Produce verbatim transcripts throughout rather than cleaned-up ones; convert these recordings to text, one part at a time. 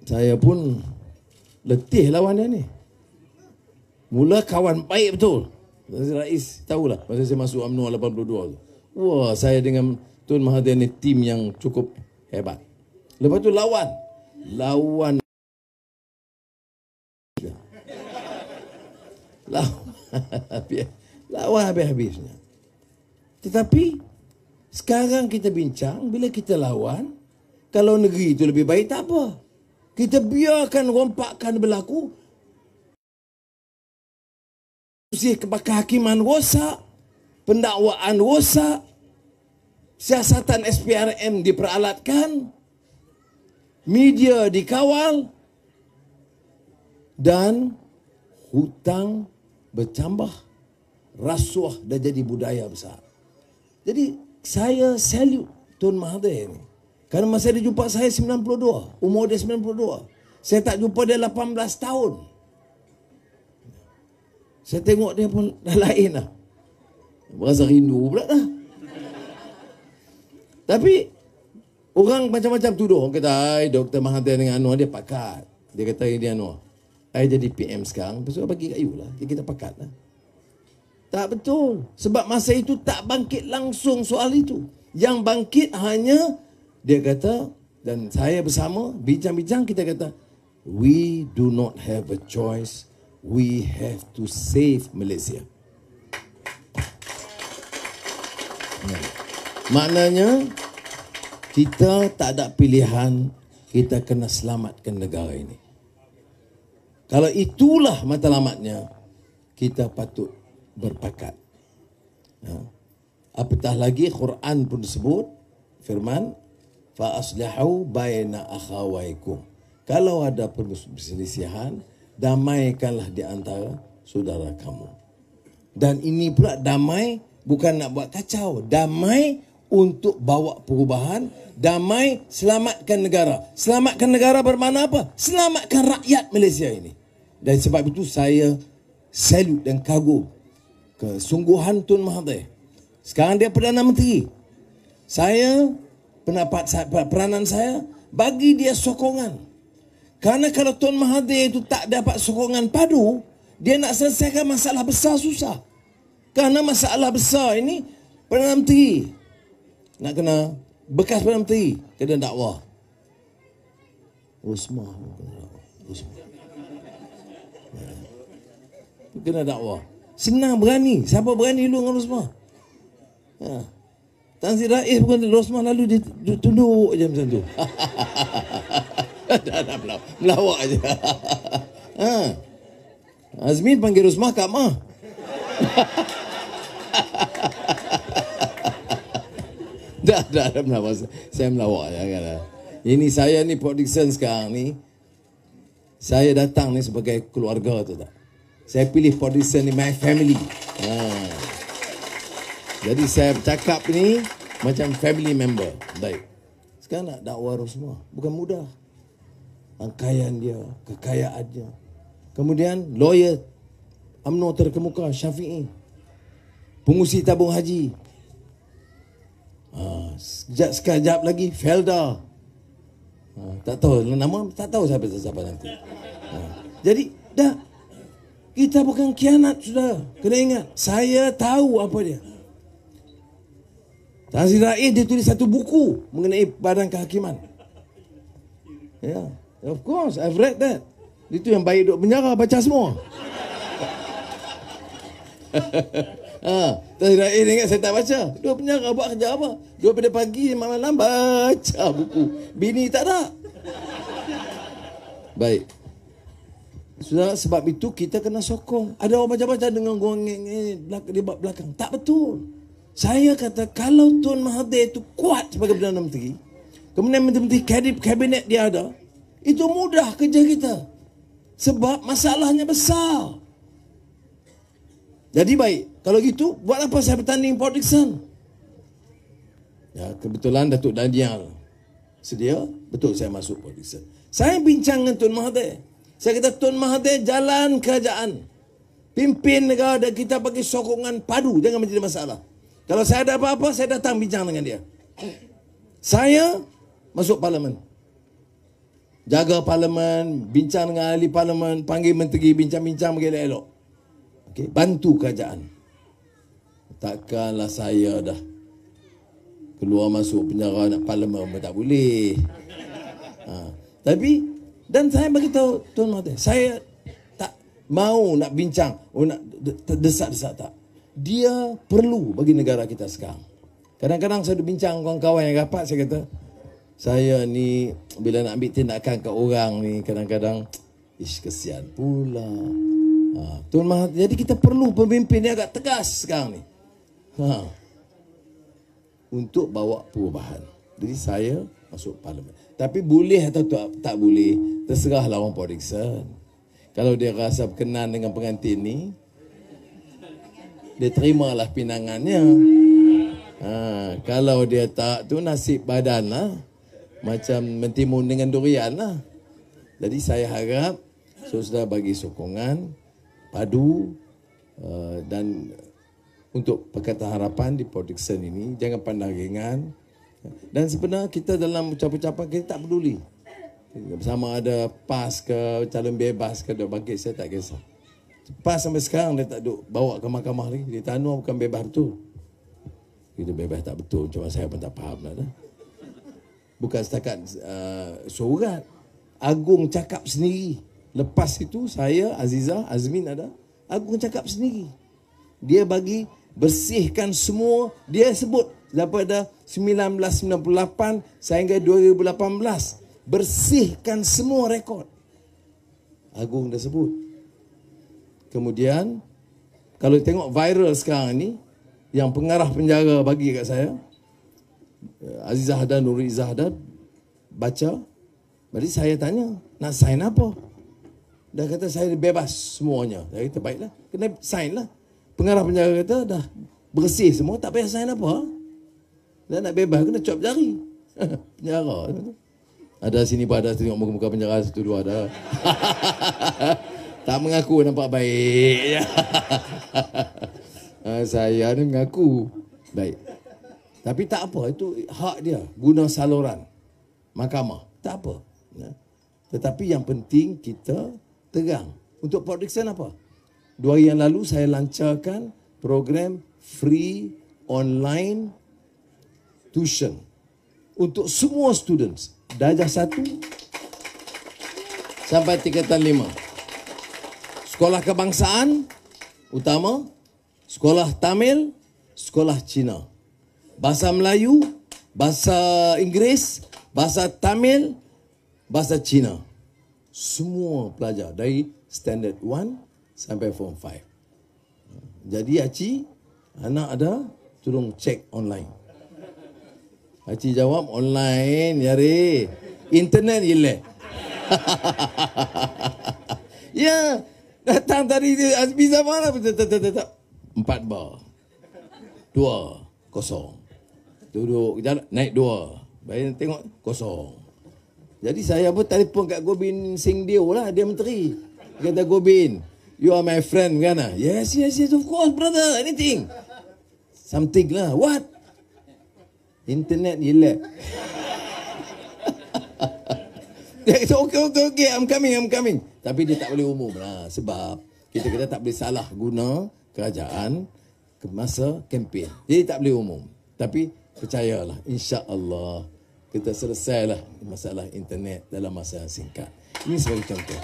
saya pun letih lawan dia ni. Mula kawan baik betul. Rais tahulah masa saya masuk U M N O lapan puluh dua tu. Wah, saya dengan Tun Mahathir ni tim yang cukup hebat. Lepas tu lawan. Lawan. Lawan. Lawan habis-habisnya. Tetapi sekarang kita bincang, bila kita lawan, kalau negeri itu lebih baik tak apa. Kita biarkan rompakan berlaku. Kehakiman rosak, pendakwaan rosak, siasatan S P R M diperalatkan, media dikawal, dan hutang bertambah, rasuah dah jadi budaya besar. Jadi saya salute Tun Mahathir ni. Kerana masa dia jumpa saya sembilan puluh dua, umur dia sembilan puluh dua. Saya tak jumpa dia lapan belas tahun. Saya tengok dia pun dah lain lah. Berasa rindu pula lah. Tapi orang macam-macam tuduh. Orang kata, ay, Doktor Mahathir dengan Anwar dia pakat. Dia kata, dia Anwar, ay jadi P M sekarang, lepas tu bagi kat you lah. Kita pakat lah. Tak betul. Sebab masa itu tak bangkit langsung soal itu. Yang bangkit hanya, dia kata, dan saya bersama, bincang-bincang kita kata, we do not have a choice. We have to save Malaysia. Nah, maknanya kita tak ada pilihan, kita kena selamatkan negara ini. Kalau itulah matlamatnya, kita patut berpakat. Nah, apatah lagi Quran pun disebut firman fa aslihu baina akhawaikum. Kalau ada perselisihan, damaikanlah di antara saudara kamu. Dan ini pula damai bukan nak buat kacau. Damai untuk bawa perubahan. Damai selamatkan negara. Selamatkan negara bermakna apa? Selamatkan rakyat Malaysia ini. Dan sebab itu saya salute dan kagum kesungguhan Tun Mahathir. Sekarang dia Perdana Menteri. Saya, pendapat saya, peranan saya, bagi dia sokongan. Kerana kalau Tun Mahathir itu tak dapat sokongan padu, dia nak selesaikan masalah besar susah. Kerana masalah besar ini, Perdana Menteri nak kena, bekas Perdana Menteri kena dakwah. Usmah kena dakwah. Senang berani. Siapa berani dulu dengan Rosmah? Ha. Tan Sri Rais pun Rosmah lalu dia tunduk je macam tu. Dah dah melawak aja. Ha. Azmin panggil Rosmah Kak Mah. Dah dah dah melawak. Saya melawak janganlah. Ini saya ni Production sekarang ni. Saya datang ni sebagai keluarga tu tak. Saya pilih Production ni my family. Ha. Jadi saya bercakap ni macam family member. Baik. Sekarang nak dakwah Rosmah bukan mudah. Rangkaian dia, kekayaannya. Kemudian lawyer U M N O terkemuka Syafi'i. Pengusi tabung haji. Ha, sekejap, sekejap lagi Felda. Ha, tak tahu nama, tak tahu siapa siapa nanti. Ha, jadi dah kita bukan khianat sudah. Kena ingat, saya tahu apa dia. Tan Sri Rais dia tulis satu buku mengenai badan kehakiman. Ya, yeah, of course I've read that. Itu yang baik duduk penjara baca semua. Ha, Tan Sri Rais ingat saya tak baca. Duduk penjara buat kerja apa? Duduk pada pagi malam baca buku. Bini tak ada. Baik. Sudah, sebab itu kita kena sokong. Ada orang baca-baca dengan gong di belakang. Tak betul. Saya kata kalau Tun Mahathir itu kuat sebagai Perdana Menteri, kemudian Menteri Kabinet dia ada, itu mudah kerja kita. Sebab masalahnya besar. Jadi baik, kalau gitu buat apa saya bertanding Production? Ya, kebetulan Datuk Daniel sedia, betul saya masuk Production. Saya bincang dengan Tun Mahathir. Saya kata Tun Mahathir jalan kerajaan, pimpin negara dan kita bagi sokongan padu, jangan menjadi masalah. Kalau saya ada apa-apa, saya datang bincang dengan dia. Saya masuk parlimen. jaga parlimen, bincang dengan ahli parlimen, panggil menteri, bincang-bincang bagi elok. Okay, bantu kerajaan. Takkanlah saya dah keluar masuk penjara nak parlimen pun tak boleh. Ha. Tapi, dan saya bagi tahu Tuan Mahathir, saya tak mau nak bincang, oh nak desak-desak tak. Dia perlu bagi negara kita sekarang. Kadang-kadang saya bincang kawan-kawan yang rapat, saya kata, saya ni bila nak ambil tindakan ke orang ni kadang-kadang ish kesian pula. Ha, Tuan Mahathir, jadi kita perlu pemimpin yang agak tegas sekarang ni. Ha. Untuk bawa perubahan. Jadi saya masuk parlimen. Tapi boleh atau tak, tak boleh, terserahlah orang Pertikai. Kalau dia rasa berkenan dengan pengantin ni, dia terimalah pinangannya. Ha, kalau dia tak, tu nasib badan lah. Macam mentimun dengan durian lah. Jadi saya harap saudara bagi sokongan, padu uh, dan untuk Pakatan Harapan di Pertikai ini, jangan pandang ringan. Dan sebenarnya kita dalam ucapan-ucapan kita tak peduli. Sama ada PAS ke, calon bebas ke, dia bangkit, saya tak kisah. PAS sampai sekarang dia tak duk bawa ke mahkamah lagi. Di Tanur bukan bebas betul. Kita bebas tak betul, cuma saya pun tak faham lah. Dah. Bukan setakat uh, surat. Agong cakap sendiri. Lepas itu saya, Azizah, Azmin ada. Agong cakap sendiri. Dia bagi bersihkan semua. Dia sebut daripada seribu sembilan ratus sembilan puluh lapan sehingga dua ribu lapan belas. Bersihkan semua rekod. Agong dah sebut. Kemudian, kalau tengok viral sekarang ni, yang pengarah penjara bagi kat saya, Azizah dan Nuri Zahdan baca. Jadi saya tanya, nak sign apa? Dia kata saya bebas semuanya. Saya kata baiklah, kena sign lah. Pengarah penjara kata dah bersih semua, tak payah sign apa. Dah nak bebas kena cop jari. Penjara. Ada sini pun ada tengok muka-muka penjara satu dua ada. Tak mengaku nampak baik. Saya ni mengaku baik. Tapi tak apa, itu hak dia. Guna saluran mahkamah. Tak apa. Tetapi yang penting kita tegang. Untuk Pertikai apa? Dua hari yang lalu saya lancarkan program free online tuition untuk semua students. Darjah satu sampai tingkatan lima. Sekolah kebangsaan utama, sekolah Tamil, sekolah Cina. Bahasa Melayu, bahasa Inggeris, bahasa Tamil, bahasa Cina. Semua pelajar dari standard one sampai form five. Jadi Aci, anak ada, tolong cek online. Aci jawab online, yari. Internet ile. Ya, datang tadi Azmi zaman apa? Empat bar. Dua, kosong. Duduk jalan, naik dua. Baik tengok, kosong. Jadi saya pun telefon kat Gobin Singh Dio lah, dia menteri. Dia kata, Gobin, you are my friend kan? Yes, yes, yes, of course brother, anything. Something lah, what? Internet jelek. Dia kata, okay, okay, okay, I'm coming, I'm coming. Tapi dia tak boleh umum lah, sebab kita kita tak boleh salah guna kerajaan ke masa kempen. Jadi tak boleh umum. Tapi percayalah, insya-Allah kita selesailah masalah internet dalam masa yang singkat. Ini sebagai contoh.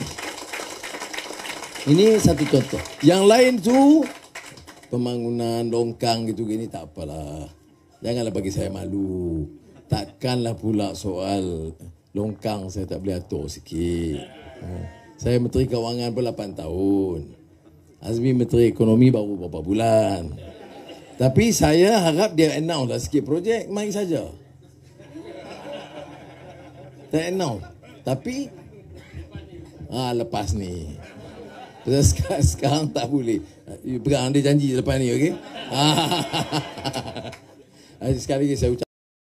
Ini satu contoh. Yang lain tu pembangunan longkang gitu gini tak apalah. Janganlah bagi saya malu. Takkanlah pula soal longkang saya tak boleh atur sikit. Saya Menteri Kewangan pun lapan tahun. Azmi Menteri Ekonomi baru beberapa bulan. Tapi saya harap dia announce lah sikit projek, mai saja. Tak announce. Tapi ah, lepas ni. Sekarang, sekarang tak boleh. Pegang dia janji lepas ni, okey? Sekali lagi saya ucap.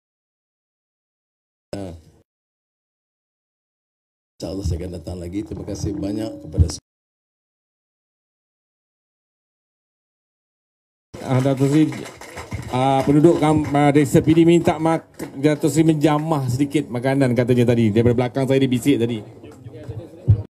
InsyaAllah saya akan datang lagi. Terima kasih banyak kepada semua. Ah, Datuk Seri, Uh, penduduk uh, desa P D minta mak Datuk Seri menjamah sedikit makanan katanya tadi. Daripada belakang saya dia bisik tadi.